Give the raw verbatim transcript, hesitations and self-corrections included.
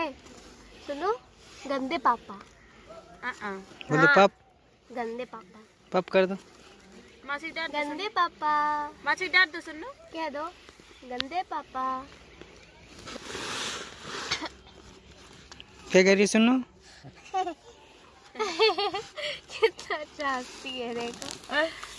सुनो, गंदे पापा। बोलो पप। गंदे पापा। पप कर दो। मासी डांट। गंदे पापा। मासी डांट दो, सुन लो। कह दो, गंदे पापा। क्या कह रही है सुनो? कितना चाहती है देखो।